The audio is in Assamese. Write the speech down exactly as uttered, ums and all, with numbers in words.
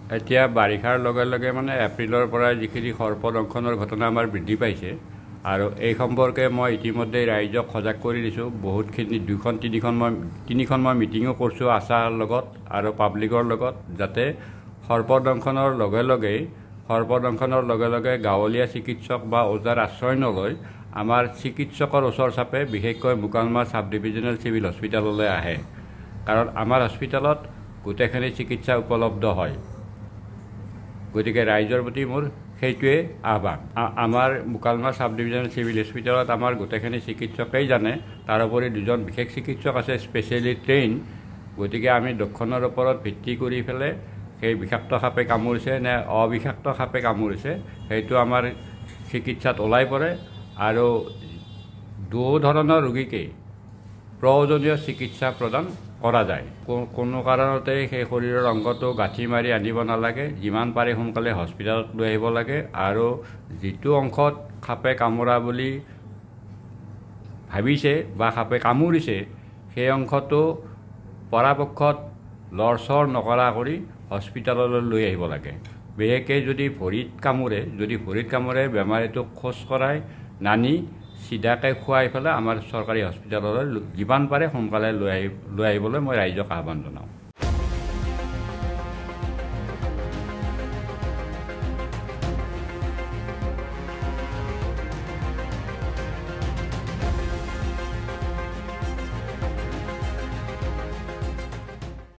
এতিয়া বাৰিষাৰ লগে লগে মানে এপ্ৰিলৰ পৰা যিখিনি সৰ্পদংশনৰ ঘটনা আমাৰ বৃদ্ধি পাইছে আৰু এই সম্পৰ্কে মই ইতিমধ্যে ৰাইজক সজাগ কৰি দিছোঁ। বহুতখিনি দুখন তিনিখন মই তিনিখন মই মিটিঙো কৰিছোঁ আশাৰ লগত আৰু পাব্লিকৰ লগত, যাতে সৰ্পদংশনৰ লগে লগেই সৰ্পদংশনৰ লগে লগে গাঁৱলীয়া চিকিৎসক বা ওজাৰ আশ্ৰয় নলয় আমাৰ চিকিৎসকৰ ওচৰ চাপে বিশেষকৈ মুকালমা চাব ডিভিজনেল চিভিল হস্পিটেললৈ আহে, কাৰণ আমাৰ হস্পিটেলত গোটেইখিনি চিকিৎসা উপলব্ধ হয়। গতিকে ৰাইজৰ প্ৰতি মোৰ সেইটোৱে আহ্বান। আমাৰ মুকালমা চাব ডিভিজনেল চিভিল হস্পিটেলত আমাৰ গোটেইখিনি চিকিৎসকেই জানে, তাৰোপৰি দুজন বিশেষ চিকিৎসক আছে স্পেচিয়েলি ট্ৰেইন। গতিকে আমি লক্ষণৰ ওপৰত ভিত্তি কৰি পেলাই সেই বিষাক্ত সাপে কামুৰিছে নে অবিষাক্ত সাপে কামুৰিছে সেইটো আমাৰ চিকিৎসাত ওলাই পৰে আৰু দুয়ো ধৰণৰ ৰোগীকেই প্ৰয়োজনীয় চিকিৎসা প্ৰদান কৰা যায়। কোনো কাৰণতে সেই শৰীৰৰ অংগটো গাঁঠি মাৰি আনিব নালাগে, যিমান পাৰে সোনকালে হস্পিটেলত লৈ আহিব লাগে আৰু যিটো অংশত সাপে কামোৰা বুলি ভাবিছে বা সাপে কামুৰিছে সেই অংশটো পৰাপক্ষত লৰচৰ নকৰা কৰি হস্পিটেললৈ লৈ আহিব লাগে। বিশেষকৈ যদি ভৰিত কামোৰে যদি ভৰিত কামোৰে বেমাৰীটোক খোজ কৰাই নানি চিধাকৈ খুৱাই পেলাই আমাৰ চৰকাৰী হস্পিটেললৈ যিমান পাৰে সোনকালে লৈ আহি লৈ আহিবলৈ মই ৰাইজক আহ্বান জনাওঁ।